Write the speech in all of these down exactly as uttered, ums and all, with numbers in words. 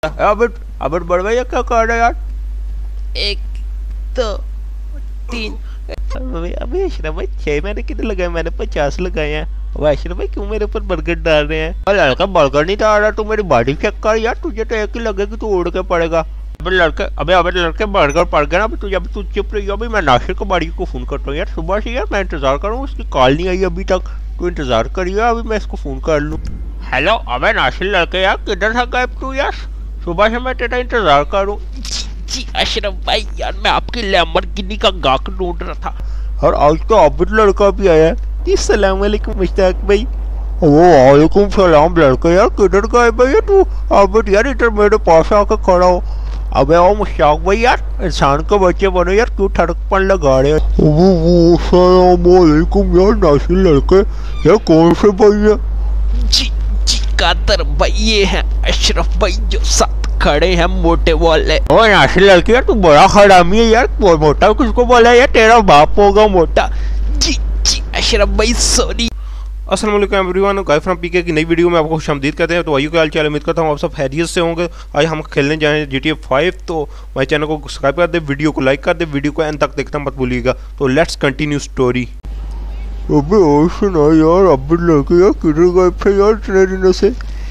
अबे अबे बड़ भैया क्या कर रहा है यार? एक दो तीन। अबे अशरफ भाई छह मैंने कितने लगाए? मैंने पचास लगाए हैं। अब अशरफ भाई क्यों मेरे ऊपर बर्गर डाल रहे हैं? और लड़का बर्गर नहीं डाल रहा, तू मेरी बॉडी चेक कर यार, तुझे तो एक ही लगेगा तू उड़ के पड़ेगा। अबे लड़के अबे अबे लड़के बर्गर पड़ गया ना अभी तुझे, अभी तू चुप रही। अभी मैं नासिर को बाड़ी को फोन करता हूँ यार, सुबह से यार मैं इंतजार कर रहा हूँ, उसकी कॉल नहीं आई अभी तक। तू इंतजार करिए, अभी मैं इसको फोन कर लूँ। हेलो अबे नासिर लड़के यार, किधर था गायब तू यार? सुबह से मैं तेरा इंतजार करूँ। जी अशरफ भाई यार, मैं आपकी लैम्बोर्गिनी का गाहक ढूंढ रहा था। और आज तो आबिद लड़का भी आया है। अस्सलाम वालेकुम मुश्ताक भाई। वो वालेकुम सलाम लड़का यार, किधर गए भाई तू? आबिद यार इधर मेरे पास आकर खड़ा हो। अबे ओ मुश्ताक भाई यार, इंसान के बच्चे बनो यार, क्यों ठड़कपन लगा रहे हो? वो वो सलाम वालेकुम यार नासिर लड़के यार, कौन से भाई है? जी जी कादर भाई, ये है अशरफ भाई जो साथ खड़े हैं मोटे वाले। ओ नासिर लड़के यार, तू बड़ा हरामी है यार। मोटा किसको बोला यार? तेरा बाप होगा मोटा। जी जी अशरफ भाई सॉरी। अस्सलाम वालेकुम एवरीवन, गाइस फ्रॉम पीके की नई वीडियो में आपको खुशामदीद कहते हैं। तो भाइयों क्या हाल चाल, उम्मीद करता हूँ आप सब खैरियत से होंगे। आज हम खेलने जाएँ जी टी ए फाइव। तो हमारे चैनल को सब्सक्राइब कर दे, वीडियो को लाइक कर दे, वीडियो को एंड तक देखना मत भूलिएगा। तो लेट्स कंटिन्यू स्टोरी। अबे और सुना यार, अब्बे लड़के यार किधर गए थे यार इतने दिनों से?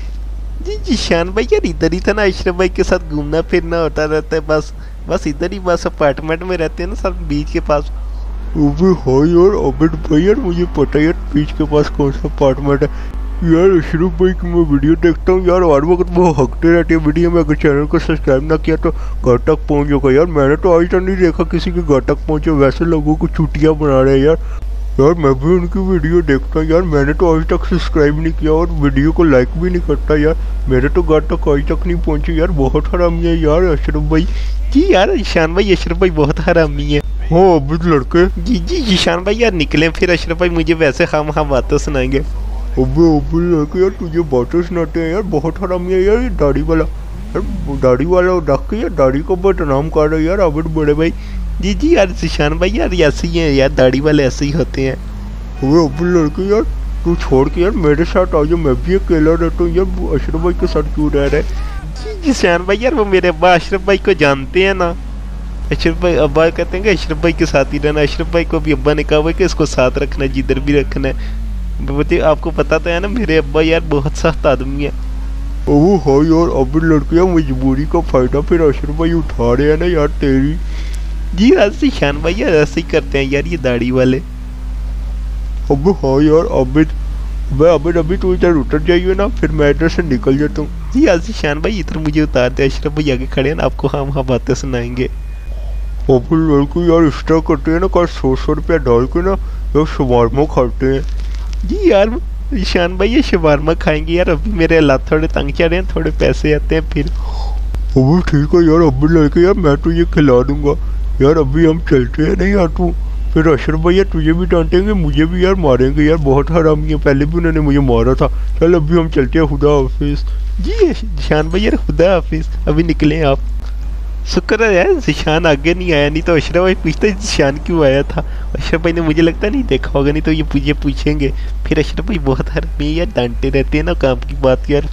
जी जीशान भाई यार इधर ही था ना, अशरफ भाई के साथ घूमना फिरना होता रहता है, बस बस इधर ही, बस अपार्टमेंट में रहते हैं ना सब बीच के पास। अबे हाँ यार अबिद भाई यार, मुझे पता है यार बीच के पास कौन सा अपार्टमेंट है यार। अशरफ भाई की मैं वीडियो देखता हूँ यार, हर वक्त वो हकते रहते हैं वीडियो में। अगर चैनल को सब्सक्राइब ना किया तो घर तक पहुँच होगा यार। मैंने तो आज तक नहीं देखा किसी के घर तक पहुँचे, वैसे लोगों को छुट्टियाँ बना रहे हैं यार। यार मैं भी उनकी वीडियो देखता हूँ यार, मैंने तो आज तक सब्सक्राइब नहीं किया और वीडियो को लाइक भी नहीं करता यार। मेरे तो घर तक आज तक नहीं पहुँचे यार, बहुत हरामी है यार अशरफ भाई। जी यार ईशान भाई, अशरफ भाई बहुत हरामी है। हाँ अबिद लड़के। जी जी ईशान भाई यार निकले फिर, अशरफ भाई मुझे वैसे हम हम बातें सुनाएंगे। अबे अबिद लड़के यार, तुझे बातें सुनाते हैं यार, बहुत हरामी है यार ये दाढ़ी वाला। यार दाढ़ी वाला रख के यार दाढ़ी को बदनाम कर रहे यार अबिद बड़े भाई। जी जी यार ईशान भाई यार ऐसे ही हैं यार, दाढ़ी वाले ऐसे ही होते हैं। अबे अबिद लड़के यार, तू छोड़ के यार मेरे साथ आ जा, मैं भी अकेला रहता हूँ यार, अशरफ भाई के साथ क्यों रह रहे? जी ईशान भाई यार, वो मेरे अब्बा अशरफ भाई को जानते हैं ना। अशरफ भाई अब्बा कहते हैं कि अशरफ भाई के साथ ही रहना। अशरफ भाई को भी अब्बा ने कहा हुआ कि इसको साथ रखना है, जिधर भी रखना है। मुझे आपको पता तो है ना, मेरे अब्बा यार बहुत सख्त आदमी है। ओह हाँ यार अबिद लड़के यार, मजबूरी का फायदा फिर अशरफ भाई उठा रहे हैं ना यार तेरी। जी ऐसे ईशान भाई यार ऐसे ही करते हैं यार ये दाढ़ी वाले। अब हाँ यार अबिद, मैं अबिद अभी तू इधर उतर जाइए ना, फिर मैं इधर से निकल जाता हूँ। जी ऐसे ईशान भाई इधर मुझे उतार दे, अशरफ भाई आगे खड़े हैं ना, आपको हम हाँ बातें सुनाएंगे। अबिद लड़के यार इस तरह करते हैं ना, कल सौ सौ रुपया डाल के ना यार शवारमा खाते हैं। जी यार ईशान भाई ये शवारमा खाएंगे यार, अभी मेरे हालात थोड़े तंग चल रहे हैं, थोड़े पैसे आते हैं फिर। अभी ठीक है यार अबिद लड़के यार, मैं तो ये खिला दूंगा यार। अभी हम चलते हैं नहीं यार, तू फिर अशरफ भैया तुझे भी डांटेंगे, मुझे भी यार मारेंगे यार, बहुत हरामी है, पहले भी उन्होंने मुझे मारा था। चल अभी हम चलते हैं, खुदा हाफिज। जी जीशान भाई यार खुदा हाफिज, अभी निकले आप। शुक्र है यार जीशान आगे नहीं आया, नहीं तो अशरफ भाई पूछते जीशान क्यों आया था। अशरफ भाई ने मुझे लगता नहीं देखा होगा, नहीं तो ये मुझे पूछेंगे फिर। अशरफ भाई बहुत हरामी यार, डांटते रहते हैं ना काम की बात यार।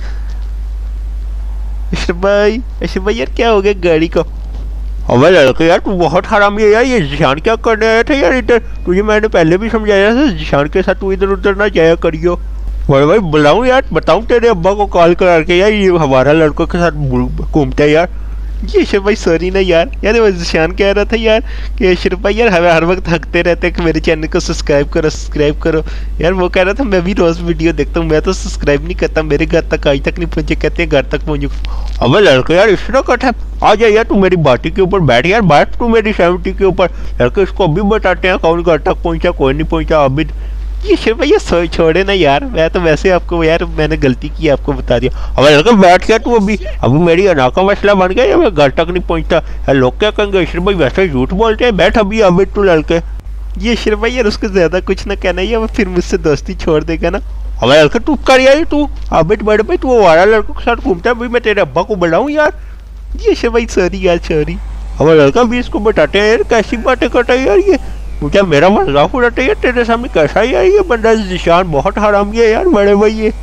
अशरफ भाई अशरफ भाई यार क्या हो गया गाड़ी को? अबे लड़के यार तू बहुत हरामी है यार, ये जीशान क्या करने आया था यार इधर? तुझे मैंने पहले भी समझाया था जीशान के साथ तू इधर उधर ना जाया करियो। बड़े भाई बुलाऊं यार, बताऊं तेरे अब्बा को कॉल करा के यार ये हमारा लड़कों के साथ घूमता है यार। जी अशरफ भाई सॉरी ना यार, यार वो जीशान कह रहा था यार कि अशरफ भाई यार हमें हर वक्त थकते रहते हैं कि मेरे चैनल को सब्सक्राइब करो सब्सक्राइब करो यार। वो कह रहा था मैं भी रोज वीडियो देखता हूँ, मैं तो सब्सक्राइब नहीं करता, मेरे घर तक आज तक नहीं पहुंचे, कहते हैं घर तक पहुंचो। अबे लड़के यार इस तरह कट है, आ जा यार तू मेरी बाटी के ऊपर बैठ यार, बैठ तू मेरी सेवेंटी के ऊपर। लड़के इसको अभी बताते हैं कौन घर तक पहुंचा कौन नहीं पहुंचा। अभी ये अशरफ भाई ये छोड़े ना यार, मैं तो वैसे आपको यार मैंने गलती की आपको बता दिया। अब लड़का बैठ गया तू, अभी अभी मेरी अना का मसला बन गया, मैं घर तक नहीं पहुंचता। लोग क्या कहेंगे अशरफ भाई वैसे झूठ बोलते हैं, बैठ अभी अभी तू लड़के। ये अशरफ भाई यार उसको ज्यादा कुछ ना कहना है, फिर मुझसे दोस्ती छोड़ देगा ना। अब लड़का तू कर यार, तू अभी बड़े भाई तू वाला लड़कों के साथ घूमता है, अभी मैं तेरे अब्बा को बुलाऊं यार। ये अशरफ भाई सॉरी यार सॉरी। अब लड़का भी इसको बताते हैं यार कैसी बातें करता है यार ये, क्या मेरा मजाक उड़ाते है तेरे सामने? कैसा ही है ये बंदा जीशान, बहुत हरामी है यार बड़े भाई ये।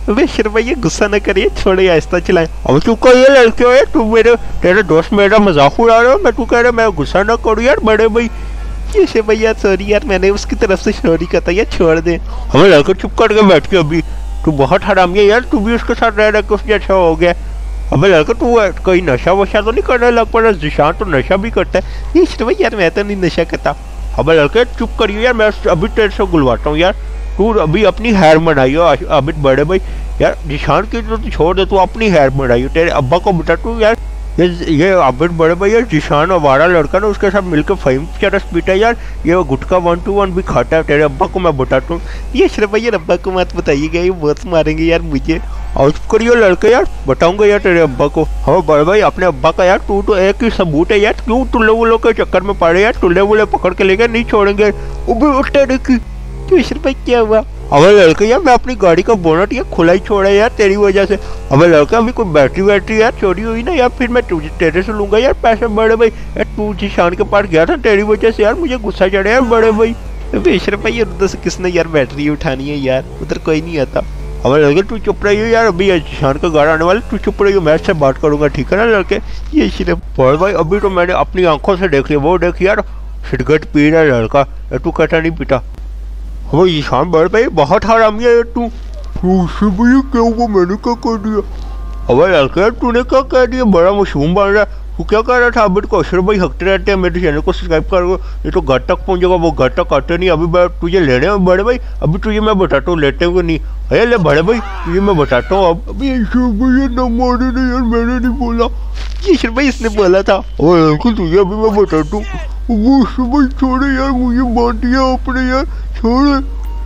अबे अशरफ भाई ये गुस्सा न करिए, छोड़े आहिस्ता चलाएं। अब तू को ये लड़के हो यार, तू मेरे तेरे दोस्त मेरा मजाक उड़ा रहे हो, मैं तू कह रहा मैं गुस्सा न करूँ यार बड़े भाई। ये भाई यार सॉरी यार, मैंने उसकी तरफ से सॉरी कहता यार, छोड़ दे। हमें लड़के चुप कर के बैठ के, अभी तू बहुत हरामी है यार, तू भी उसके साथ रह रहा कुछ जैसा हो गया। अबे लड़का तू कोई नशा वशा तो नहीं करने लग पड़ा? जिशान तो नशा भी करता है। ये अशरफ भाई यार मैं तो नहीं नशा करता। अबे लड़के चुप करियो यार, मैं अभी तेरे से गुलवाता हूँ यार, तू अभी अपनी हैर मनाइयो अभी बड़े भाई यार। जिशान की तो छोड़ दे, तू अपनी हैर मनाइयो, तेरे अब्बा को बेटा तू यार। ये ये अबिद बड़े भाई यार, जिशान आवारा लड़का ना, उसके साथ मिलकर फहीम चरस पीटा यार, ये गुटखा वन टू वन भी खाता है। तेरे अब्बा को मैं बताता हूँ। ये अशरफ भाई यार अब्बा को मत बताइएगा, ये बहुत मारेंगे यार मुझे। और करियो लड़के यार, बताऊंगा यार तेरे अब्बा को। हाँ बड़े भाई अपने अब्बा का यार, तू तो एक ही सबूत है यार, क्यों टुल्ले वुल्लों के चक्कर में पड़े यार, टुल्ले वुल्ले पकड़ के लेके नहीं छोड़ेंगे। उठे देखी क्यों अशरफ भाई क्या हुआ? अबे लड़के यार मैं अपनी गाड़ी का बोनट यार खुला ही छोड़ा यार तेरी वजह से। अबे लड़का अभी कोई बैटरी वैटरी यार चोरी हुई ना यार, फिर मैं तुझे तेरे से लूंगा यार पैसे बड़े भाई। यार तू जिशान के पास गया था तेरी वजह से यार, मुझे गुस्सा चढ़ा यार बड़े भाई। अबे अशरफ भाई यार उधर से किसने यार बैटरी उठानी है यार, उधर कोई नहीं आता। अबे लड़के तू चुप रही हो यार, अभी जिशान का गाड़ा आने वाला, तू चुप रही हो, मैं इससे बात करूंगा ठीक है ना लड़के। ये अशरफ बड़े भाई अभी तो मैंने अपनी आंखों से देख लिया, वो देख यार सिगरेट पी रहा है लड़का, तू कहता नहीं पीता। वो ईशान बड़े भाई बहुत हरामी है तू। उससे भैया क्या हुआ, मैंने क्या कर दिया? अबे लड़के यार तूने क्या कह दिया, बड़ा मशहूम बन रहा है। तू क्या कर रहा था? अभी को अशरफ भाई हकते रहते हैं, मेरे चैनल को सब्सक्राइब करो, ये तो घर तक पहुंचेगा, वो घर तक आते नहीं। अभी मैं तुझे लेने में बड़े भाई, अभी तुझे मैं बताता हूँ लेते हुए नहीं। अरे ले बड़े भाई तुझे मैं बताता हूँ अब। अभी अशरफ भाई न मारे नहीं यार, मैंने नहीं बोला, ये अशरफ भाई इसने बोला था। और लड़के तुझे अभी मैं बताता हूँ, वो अशरफ भाई छोड़े यार, मुझे बांट दिया आपने यार, छोड़े।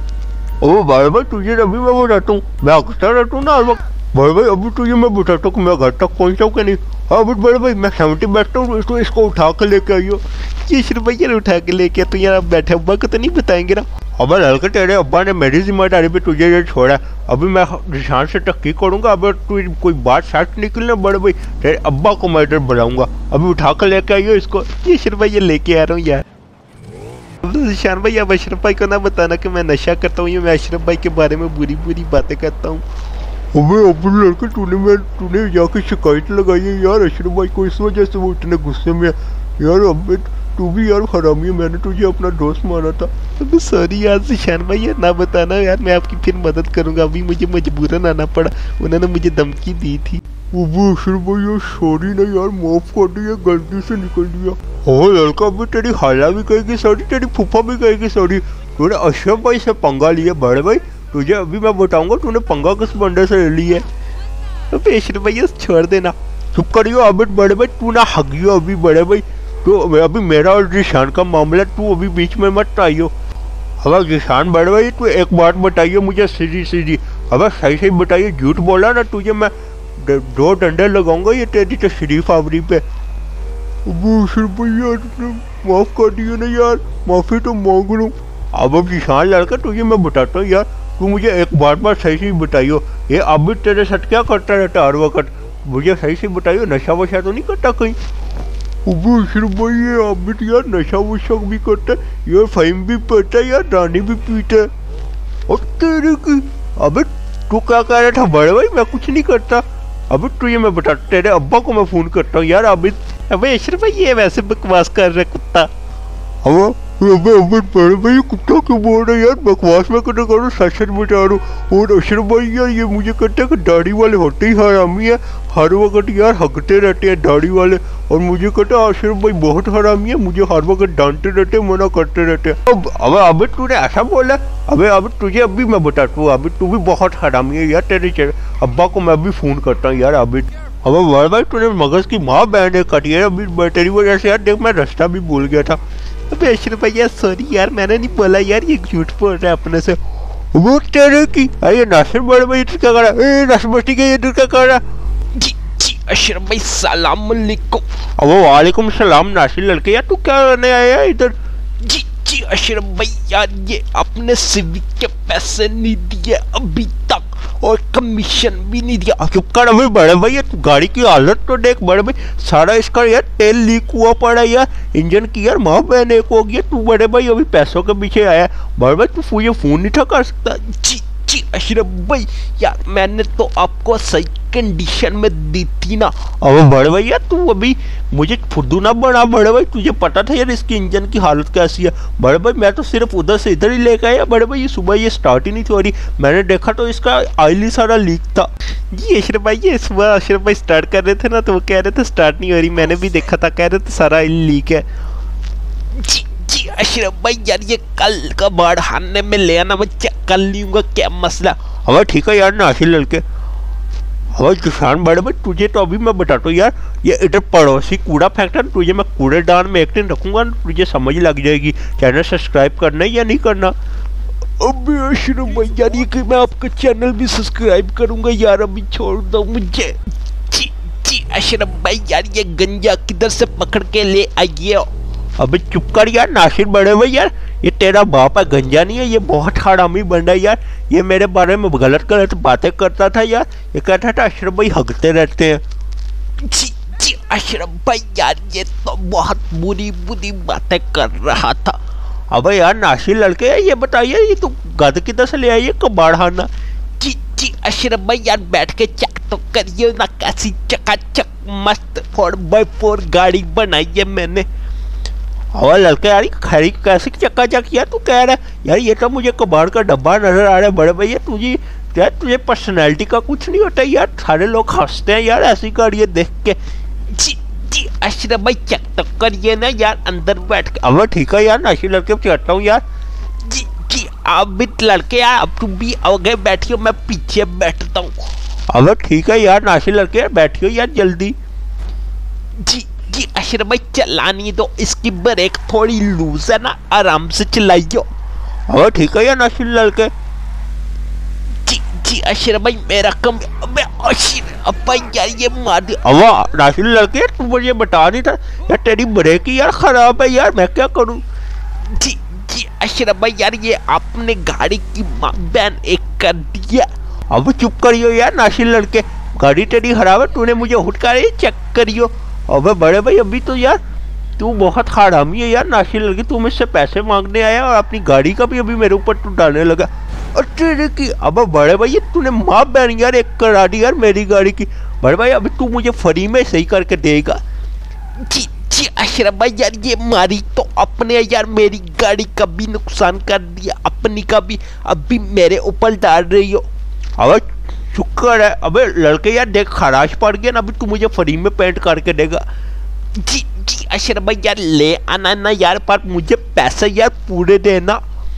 ओ भाई भाई तुझे अभी मैं बताता हूँ, मैं अक्सर रहता हूँ ना हर वक्त। भाई भाई अभी तुझे मैं बताता हूँ कि मैं घर तक पहुँचा हूँ कि नहीं। हाँ अभी बड़े भाई मैं सेवेंटी बैठता हूँ, इसको इसको उठा के लेके आइयो। ये अशरफ भाई यार उठा के लेके तो यार अब बैठे अब्बा को तो नहीं बताएंगे ना। अब लड़के तेरे अब्बा ने मेरी जिम्मेदारी पे तुझे ये छोड़ा, अभी मैं निशान से टक्की करूँगा। अब तू कोई बात साथ निकलना बड़े भाई, तेरे अब्बा को मैं इधर बुलाऊंगा, अभी उठा के लेके आइयो इसको। ये अशरफ भाई ये लेके आ रहा हूँ यार। निशान भाई अब अशरफ भाई को ना बताना कि मैं नशा करता हूँ, ये मैं अशरफ भाई के बारे में बुरी बुरी बातें करता हूँ। अबे अबे लड़के तूने मैं तूने जाके शिकायत लगाई है यार अशरफ भाई को, इस वजह से वो इतने गुस्से में यार। अबे तू भी यार हरामी है, मैंने तुझे अपना दोस्त माना था। अबे सॉरी यार निशान भाई यार, ना बताना यार, मैं आपकी फिर मदद करूँगा। अभी मुझे मजबूरन आना पड़ा, उन्होंने मुझे धमकी दी थी। अबे अशरफ भाई यार सॉरी ना यार, माफ कर दिया, गलती से निकल दिया। हाँ लड़का अभी तेरी खाला भी कहेगी सॉरी, तेरी फूफा भी कहेगी सॉरी, तूने अशरफ भाई से पंगा लिया बड़े भाई। तुझे अभी मैं बताऊंगा तूने पंगा किस बंदे से ले लिया। अबे अशरफ भाई छोड़ देना, चुप करियो अभी बड़े भाई, तू ना हगियो अभी बड़े भाई। तो अभी मेरा और जिशान का मामला, तू अभी बीच में मत आइयो। अब जिशान बड़े भाई तू एक बात बताइए मुझे सीधी सीधी, अब सही सही बताइए, झूठ बोला ना तुझे मैं दो डंडे लगाऊंगा ये तेरी तो शरीफ आवरी पे। अशरफ भाई यार माफ कर दियो ना यार, माफी तो मांग लूँ। अब अब जिशान लड़का तुझे मैं बताता हूँ यार, तू मुझे एक बार बार सही से बताइयो, ये अब भी तेरे साथ क्या करता रहता हर वक्त, मुझे सही से बताइयो, नशा वशा तो नहीं करता कहीं? अबे अशरफ भाई ये आप भी यार नशा वशा भी करता है यार, फहीम भी पीता है यार, रानी भी पीता है। और तेरे की अबे तू क्या कह रहा था बड़े भाई, मैं कुछ नहीं करता। अबे तुझे मैं बता, तेरे अब्बा को मैं फोन करता हूँ यार अभी। अबे अशरफ भाई ये वैसे बकवास कर रहा है कुत्ता। अब अबे अबे बड़े भाई कुत्ता क्यों बोल रहे यार, बकवास में कटे करो, सच सच बता रहा हूँ। और अशरफ भाई यार ये मुझे कहते हैं कि दाढ़ी वाले होते ही हरामी है, हर वक्त यार हगते रहते हैं दाढ़ी वाले, और मुझे कहते हैं अशरफ भाई बहुत हरामी है, मुझे हर वक्त डांटते रहते हैं, मना करते रहते हैं। अब अब अबे तूने ऐसा बोला, अबे अब तुझे अभी मैं बताता हूँ, अभी तू भी बहुत हरामी है यार, तेरे अब्बा को मैं भी फोन करता हूँ यार अभी। अब बड़े भाई तूने मगज की माँ बहन कटी है अभी तेरी वजह से यार, देख मैं रास्ता भी भूल गया था। अबे अशरफ भाई यार सॉरी यार, मैंने नहीं बोला यार, ये झूठ बोल रहा है अपने से। वो तेरे की अरे नासिर बड़े भाई इधर क्या कर रहा है, नासिर बस्ती के इधर क्या कर रहा है? जी जी अशरफ भाई सलाम अलैकुम। अब वालेकुम सलाम नासिर लड़के, यार तू क्या करने आया इधर? जी जी अशरफ भाई यार ये अपने सिविक के पैसे नहीं दिए अभी तक, और कमीशन भी नहीं दिया। चुप कर अभी बड़े भाई, यार गाड़ी की हालत तो देख बड़े भाई, सारा इसका यार तेल लीक हुआ पड़ा यार, इंजन की यार माँ बहन एक हो गया। तू बड़े भाई अभी पैसों के पीछे आया बड़े भाई, तू मुझे फोन नहीं था कर सकता? जी जी अशरफ भाई यार मैंने तो आपको सही कंडीशन में दी थी ना। अब बड़े भाई यार तू अभी मुझे फुद्दू ना बना। बड़े भाई तुझे पता था यार इसकी इंजन की हालत कैसी है। बड़े भाई मैं तो सिर्फ उधर से इधर ही लेके आया। बड़े भाई ये सुबह ये स्टार्ट ही नहीं हो रही। मैंने देखा तो इसका ऑयल ही सारा लीक था। जी अशरफ भाई ये सुबह अशरफ भाई स्टार्ट कर रहे थे ना तो वो कह रहे थे स्टार्ट नहीं हो रही। मैंने भी देखा था, कह रहे थे सारा ऑयल लीक है। जी जी अशरफ भाई यार ये कल का बढ़ाने में ले आना, मैं चेक कर लूंगा क्या मसला। हवा ठीक है यार नासिर लड़के। हवा किसान बड़े भाई तुझे तो अभी मैं बताता हूँ यार, ये इधर पड़ोसी कूड़ा फेंकता है, तुझे मैं कूड़ेदान में एक दिन रखूंगा, तुझे समझ लग जाएगी चैनल सब्सक्राइब करना है या नहीं करना। अबे अशरफ भाई यार ये कि मैं आपका चैनल भी सब्सक्राइब करूंगा यार, अभी छोड़ दो मुझे। जी जी अशरफ भाई यार ये गंजा किधर से पकड़ के ले आइए। अबे चुप कर यार नासिर बड़े भाई यार, ये तेरा बाप है गंजा नहीं है, ये बहुत हरामी बन रहा है यार। ये मेरे बारे में गलत गलत बातें करता था यार। ये कहता था अशरफ भाई हगते रहते हैं। जी जी अशरफ भाई यार ये तो बहुत बुरी बुरी बातें कर रहा था। अबे यार नासिर लड़के ये बताइए ये तो गद किधर से ले आइए कबाड़ाना। जी जी अशरफ भाई यार बैठ के चेक तो करिए ना कैसी चकाचक मस्त फोर बाई फोर गाड़ी बनाई है मैंने। और लड़के यार खरी कैसे चक्का चक यार तू कह रहा है यार ये तो मुझे कबाड़ का डब्बा नजर आ रहा है। बड़े भैया तुझे यार तुझे पर्सनैलिटी का कुछ नहीं होता यार, सारे लोग हंसते हैं यार ऐसी गाड़ी देख के। जी जी अशरफ भाई चेक तो करिए ना यार अंदर बैठ के। अब ठीक है यार नासिर लड़के चढ़ता हूँ यार। जी जी आप भी लड़के यार अब तुम भी आगे बैठियो, मैं पीछे बैठता हूँ। अब ठीक है यार नासिर लड़के बैठियो यार जल्दी। जी जी अशरफ भाई चलानी तो इसकी ब्रेक थोड़ी लूज है ना, आराम से चलाइयो। अब ठीक है यार नासिर लड़के। जी जी अशरफ भाई मेरा कम। अबे अशरफ भाई यार ये मार दिया। अब नासिर लड़के तू मुझे बता नहीं था यार तेरी ब्रेक ही यार खराब है यार, मैं क्या करूँ। जी जी अशरफ भाई यार ये आपने गाड़ी की बैन एक कर दिया। अब चुप करियो यार नासिर लड़के, गाड़ी तेरी खराब है, तूने मुझे हुटका रही चेक करियो। अबे बड़े भाई अभी तो यार तू बहुत हरामी है यार नासिर लड़के, तू मुझसे पैसे मांगने आया और अपनी गाड़ी का भी अभी मेरे ऊपर तू डालने लगा। अरे की अब बड़े भाई तूने माँ बहन यार एक करा दी यार मेरी गाड़ी की। बड़े भाई अभी तू मुझे फ्री में सही करके देगा। जी जी अशरफ भाई यार ये मारी तो अपने यार मेरी गाड़ी का भी नुकसान कर दिया, अपनी का भी अभी मेरे ऊपर डाल रही हो। अब शुक्र है अबे लड़के यार देख खराश पड़ गया ना, अभी तू मुझे फ्री में पेंट करके देगा। जी जी अशरफ भाई यार ले आना ना यार, पर मुझे पैसे यार पूरे देना।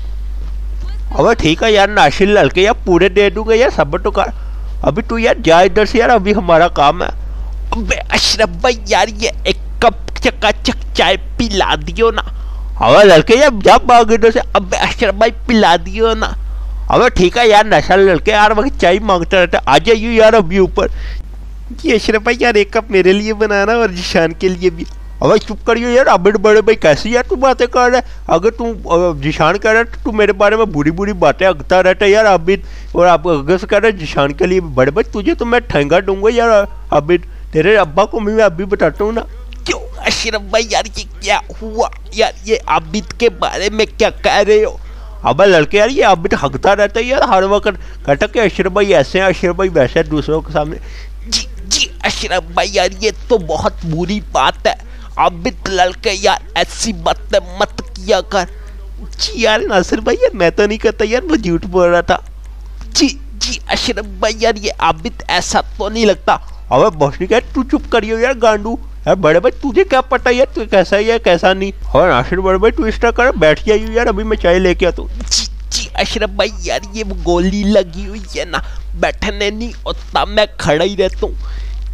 अब ठीक है यार नासिर लड़के यार पूरे दे दूंगा यार, सब तो कर। अभी तू यार जा इधर से यार, अभी हमारा काम है। अबे अशरफ भाई यार ये एक कप चकाचक चाय पिला दियो ना। अब लड़के यार जब भाग इधर से। अबे अशरफ भाई पिला दियो ना। अब ठीक है यार नशा लड़के यार वही चाय मांगता रहता है, आ जाइए यार अभी ऊपर। ये अशरफ भाई यार एक कप मेरे लिए बनाना और जिशान के लिए भी। अब चुप करियो यार, अबिड बड़े भाई कैसी यार तू बातें कर रहा है। अगर तू जिशान कर रहा है तो तू मेरे बारे में बुरी बुरी बातें अगता रहता है यार अबिड, और आप अगर से कर रहे जिशान के लिए बड़े भाई तुझे तो मैं ठेंगा दूंगा यार अबिड, तेरे अब्बा को मैं अभी बताता हूँ ना। क्यों अशरफ भाई यार ये क्या हुआ यार, ये आबिद के बारे में क्या कह रहे हो। अब लड़के यार ये अबिद हकता रहता है यार हर वक्त, कहता कि अशरफ भाई ऐसे हैं अशरफ भाई वैसे हैं दूसरों के सामने। जी जी अशरफ भाई यार ये तो बहुत बुरी बात है, आबिद लड़के यार ऐसी बातें मत किया कर। जी यार नासिर भाई यार मैं तो नहीं करता यार, मैं झूठ बोल रहा था। जी जी अशरफ भाई यार ये आबिद ऐसा तो नहीं लगता। अब बॉस ने कहा तू चुप करियो यार गांडू यार, बड़े भाई तुझे क्या पता यार तू कैसा है या कैसा नहीं। और नासिर बड़े भाई तू इस तरह कर बैठ जाइए यार, अभी मैं चाय लेके आता हूँ। जी जी अशरफ भाई यार ये गोली लगी हुई है ना, बैठने नहीं होता, मैं खड़ा ही रहता हूँ।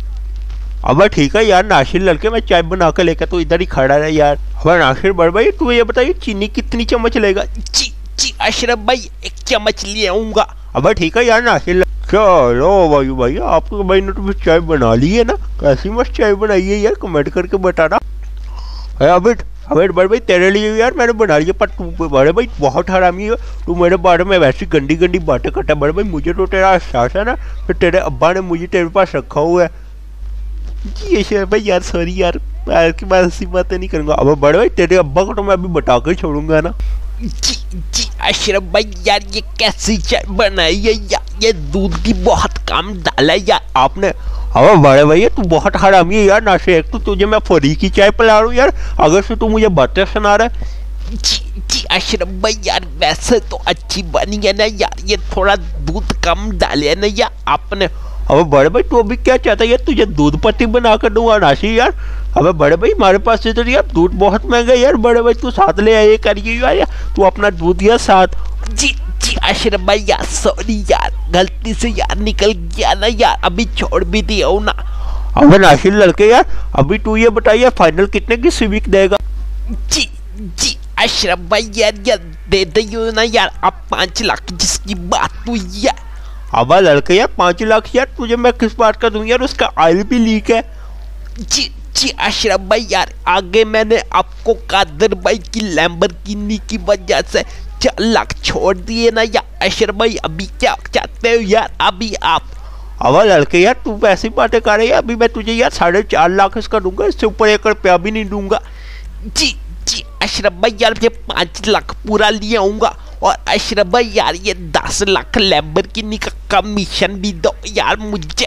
अब ठीक है यार नासिर लड़के मैं चाय बना कर लेकर तो इधर ही खड़ा है यार। अब नासिर बड़े भाई तू ये बताइए चीनी कितनी चम्मच लेगा। जी जी अशरफ भाई एक चम्मच ले आऊंगा। अब ठीक है यार नासिर चलो भाई भाई आपको भाई ने तो चाय बना ली है ना, कैसी मस्त चाय बनाई है यार, कमेंट करके बताना। अबिड अबिड बड़े भाई तेरे लिए यार मैंने बना लिया, पर तू बड़े भाई बहुत हरामी है, तू मेरे बारे में वैसी गंदी गंदी बातें करता है। बड़े भाई मुझे तो तेरा एहसास है ना, फिर तेरे अब्बा ने मुझे तेरे पास रखा हुआ है। जी अशरफ भाई यार सॉरी यार, आज के बाद ऐसी बातें नहीं करूँगा। अब बड़े भाई तेरे अब्बा को तो मैं अभी बता कर छोड़ूंगा ना। जी जी अशरफ भाई यार ये कैसी चाय बनाई है यार, ये दूध की बहुत कम डाला है यार आपने। अबे बड़े भैया तू बहुत हरामी है यार नाशे, एक तो तुझे मैं फ्री की चाय पिला रहा हूँ यार, अगर से तू मुझे बातें सुना रहा है। जी जी अशरफ भाई यार वैसे तो अच्छी बनी है ना यार, ये थोड़ा दूध कम डाले है ना यार आपने। अबे बड़े भाई तू अभी क्या चाहता है यार, तुझे दूध पत्ती बना कर दूंगा नाशी यार। अबे बड़े भाई हमारे पास से तो यार दूध बहुत महंगा है यार, बड़े भाई तू साथ ले आए करिए यार, यार तू अपना दूध यार साथ। जी जी अशरफ भाई यार सॉरी यार, गलती से यार निकल गया ना यार, अभी छोड़ भी दिया हूँ ना। अबे नाशी लड़के यार अभी तू ये बताइए फाइनल कितने की सिविक देगा। जी जी अशरफ भाई यार यार दे दियो ना यार आप पाँच लाख जिसकी बात हुई यार। अब लड़के यार पाँच लाख यार तुझे मैं किस बात का दूं यार, उसका ऑयल भी लीक है। जी जी अशरफ भाई यार आगे मैंने आपको कादर भाई की लैम्बोर्गिनी की वजह से चार लाख छोड़ दिए ना यार अशरफ भाई, अभी क्या चाहते हो यार अभी आप। अब लड़के यार तू ऐसी बातें कर रही है, अभी मैं तुझे यार साढ़े चार लाख इसका दूंगा, इससे ऊपर एक रुपया भी नहीं दूंगा। जी जी अशरफ भाई यार ये पाँच लाख पूरा ले आऊंगा, और अशरफ भाई यार ये दस लाख लैम्बोर्गिनी का कमीशन भी दो यार मुझे।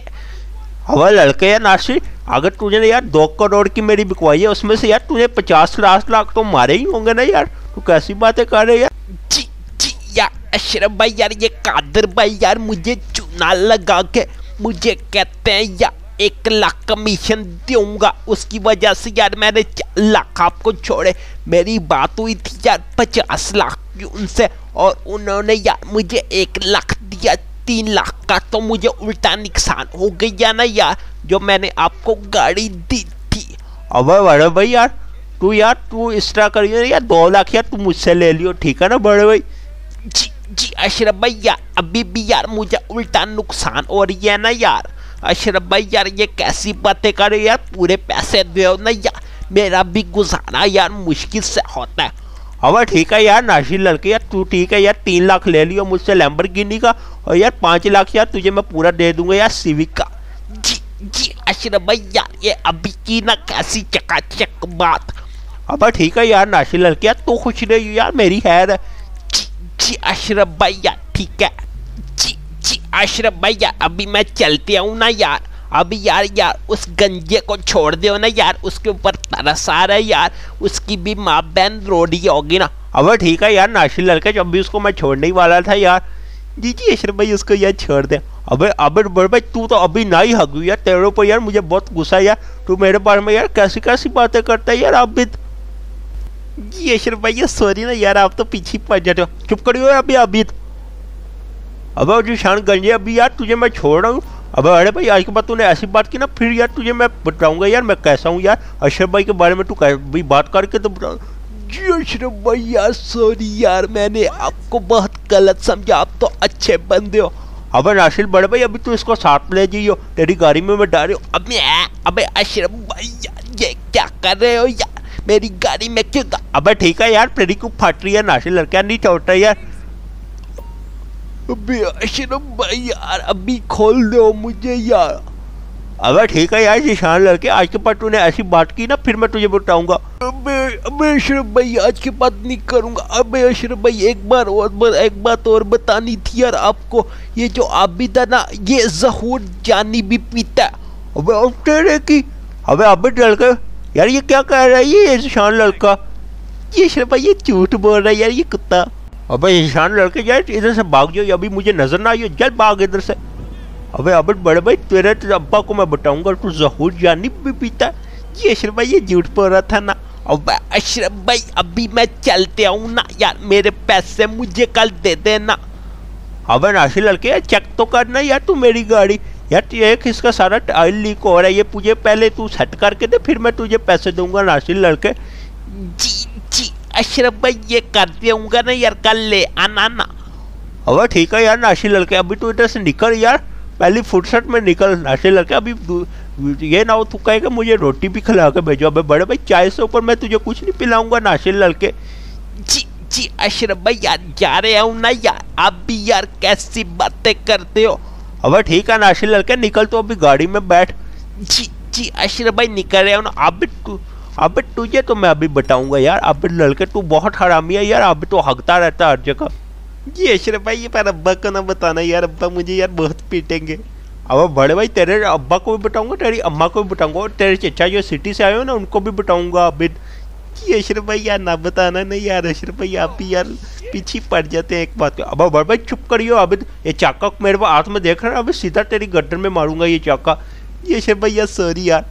अब लड़के यार नाशी अगर तुझे यार दो करोड़ की मेरी बिकवाई है उसमें से यार तुझे पचास लाख लाख तो मारे ही होंगे ना यार, तू कैसी बातें कर रहे यार। जी जी यार अशरफ भाई यार ये कादर भाई यार मुझे चूना लगा के मुझे कहते हैं यार एक लाख कमीशन दूंगा, उसकी वजह से यार मैंने चार लाख आपको छोड़े। मेरी बात हुई थी यार पचास लाख की उनसे, और उन्होंने यार मुझे एक लाख दिया, तीन लाख का तो मुझे उल्टा नुकसान हो गया ना यार जो मैंने आपको गाड़ी दी थी। अब बड़े भाई यार तू यार तू इस तरह करिए यार, दो लाख यार तू मुझसे ले लियो ठीक है ना बड़े भाई। जी जी अशरफ भाई यार अभी भी यार मुझे उल्टा नुकसान हो रही है ना यार अशरफ भाई यार, ये कैसी बातें कर रहे यार, पूरे पैसे दो ना यार, मेरा भी गुजारा यार मुश्किल से होता है। अब ठीक है यार नाशी लड़के यार तू ठीक है यार तीन लाख ले लियो मुझसे लैम्बोर्गिनी का, और यार पाँच लाख यार तुझे मैं पूरा दे दूंगा यार सिविक का। जी जी अशरफ भाई यार ये अभी की ना कैसी चकाचक बात। अब ठीक है यार नाशी लड़के यार तू खुश रही यार मेरी खैर है। जी जी अशरफ भाई यार ठीक है। जी जी अशरफ भाई यार अभी मैं चलते हूँ ना यार, अभी यार यार उस गंजे को छोड़ दो ना यार, उसके ऊपर तरस आ रहा है यार, उसकी भी माँ बहन रोडी होगी ना। अब ठीक है यार नाशी लड़के जब भी उसको मैं छोड़ने ही वाला था यार। जी जी अशरफ भाई उसको यार छोड़ दे। अबे अबे बड़े भाई तू तो अभी ना ही हगू यार, तेरे ऊपर यार मुझे बहुत गुस्सा यार, तू मेरे बारे में यार कैसी कैसी बातें करता है यार आप भी। जी अशरफ भाई सॉरी ना यार, आप तो पीछे पड़ जाते हो। चुप करियो अभी अभी। अब जो शान गंजे अभी यार तुझे मैं छोड़ रहा हूँ। अब अरे भाई आज के बाद तूने ऐसी बात की ना फिर यार तुझे मैं बताऊंगा यार मैं कैसा हूँ यार, अशरफ भाई के बारे में तू भी बात करके तो बता। जी अशरफ भाई यार सॉरी यार, मैंने आपको बहुत गलत समझा, आप तो अच्छे बंदे हो। अबे नासिर बड़े भाई अभी तू इसको साथ ले जाइयो, तेरी गाड़ी में मैं डाल रही हूँ। अबे अबे अशरफ भाई यार ये क्या कर रहे हो यार, मेरी गाड़ी में क्यों था? अबे ठीक है यार तेरी को फट रही है नासिर, लड़का नहीं छोड़ता यार। अबे अशरफ भाई यार अभी खोल दो मुझे यार। अबे ठीक है यार जिशान लड़के आज के बाद तूने ऐसी बात की ना फिर मैं तुझे बताऊंगा। अबे अबे अशरफ भाई आज के बाद नहीं करूंगा। अबे अशरफ भाई एक बार और बार एक बात और बतानी थी यार आपको, ये जो आबिदा ना ये जहूर जानी भी पीता है। अबे अब तेरे की अबे अबे लड़का यार ये क्या कह रहा है ये जिशान लड़का? ये अशरफ भाई ये झूठ बोल रहा है यार ये कुत्ता। अबे जिशान लड़के यार इधर से भाग जाओ, अभी मुझे नजर ना आइयो, जल्द भाग इधर से। अबे अबे बड़े भाई तेरे अब्बा को मैं बताऊंगा तू जहूर जानी भी पीता है। ये अशरफ भाई ये झूठ बोल रहा था ना। अबे अशरफ भाई अभी मैं चलते हूँ ना यार, मेरे पैसे मुझे कल दे देना। अबे नासिर लड़के यार चेक तो करना यार तू मेरी गाड़ी यार, एक इसका सारा ऑयल लीक हो रहा है, ये मुझे पहले तू सेट करके दे फिर मैं तुझे पैसे दूंगा नासिर लड़के। जी जी अशरफ भाई ये कर दूंगा ना यार, कल ले आना ना। अबे ठीक है यार नासिर लड़के अभी तू इधर से निकल यार, पहली फुर्सत में निकल नासिर लड़के। अभी ये ना हो तू कहेगा मुझे रोटी भी खिला के भेजो। अबे बड़े भाई चाय से ऊपर मैं तुझे कुछ नहीं पिलाऊंगा नासिर लड़के। जी जी अशरफ भाई यार जा रहे हूँ ना यार, आप भी यार कैसी बातें करते हो। अबे ठीक है नासिर लड़के निकल तो अभी गाड़ी में बैठ। जी जी अशरफ भाई निकल रहे हो ना। अब तू अब तुझे तो मैं अभी बताऊंगा यार, अब लड़के तू बहुत हरामी है यार, अब तो हकता रहता हर जगह। जी अशरफ भाई ये पर अब्बा को ना बताना यार, अब्बा मुझे यार बहुत पीटेंगे। अब बड़े भाई तेरे अब्बा को भी बताऊंगा, तेरी अम्मा को भी बताऊंगा, और तेरे चचा जो सिटी से आए हो ना उनको भी बताऊंगा अबिद। जी अशरफ भाई यार ना बताना नहीं यार, अशरफ भाई आप भी यार पीछे पड़ जाते हैं एक बात तो अब बड़े भाई चुप करियो अबिद, ये चाका मेरे हाथ में देख रहा है, अभी सीधा तेरी गर्दन में मारूंगा ये चाका। ये अशरफ भाई यार सॉरी यार,